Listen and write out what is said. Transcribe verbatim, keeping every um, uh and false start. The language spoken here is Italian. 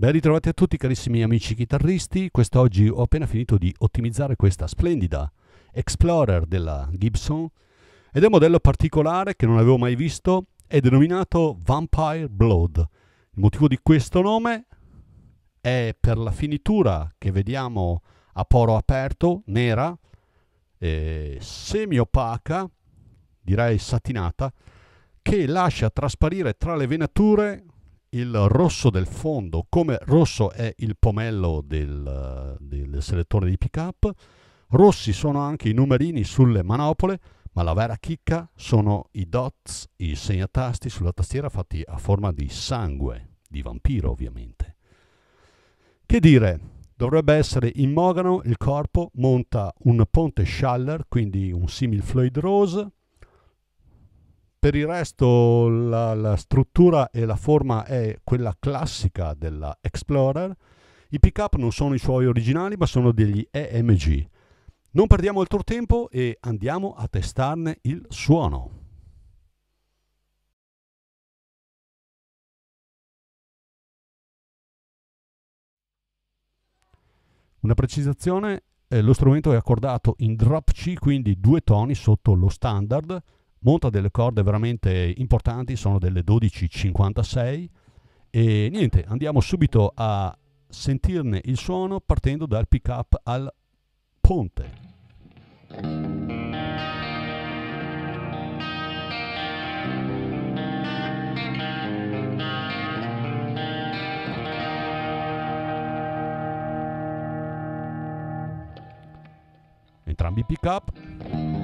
Ben ritrovati a tutti carissimi amici chitarristi. Quest'oggi ho appena finito di ottimizzare questa splendida Explorer della Gibson ed è un modello particolare che non avevo mai visto, è denominato Vampire Blood. Il motivo di questo nome è per la finitura che vediamo a poro aperto, nera, eh, semi-opaca, direi satinata, che lascia trasparire tra le venature il rosso del fondo, come rosso è il pomello del, del selettore di pick-up. Rossi sono anche i numerini sulle manopole, ma la vera chicca sono i dots, i segnatasti sulla tastiera fatti a forma di sangue, di vampiro ovviamente. Che dire, dovrebbe essere in mogano il corpo, monta un ponte Schaller, quindi un simil Floyd Rose. Per il resto la, la struttura e la forma è quella classica della Explorer. I pick-up non sono i suoi originali, ma sono degli E M G. Non perdiamo altro tempo e andiamo a testarne il suono. Una precisazione, eh, lo strumento è accordato in drop C, quindi due toni sotto lo standard. Monta delle corde veramente importanti, sono delle dodici cinquantasei e niente, andiamo subito a sentirne il suono partendo dal pick up al ponte. Entrambi i pick up.